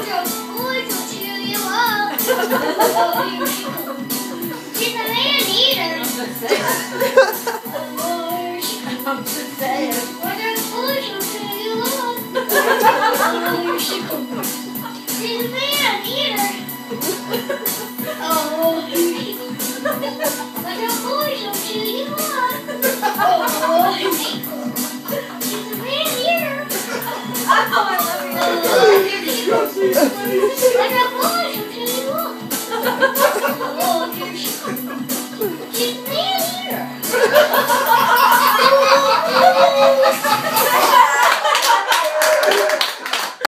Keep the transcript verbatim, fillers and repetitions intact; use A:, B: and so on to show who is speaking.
A: She's a man-eater.
B: I'm just saying.
A: What a fool to you love. She's a man-eater. Oh,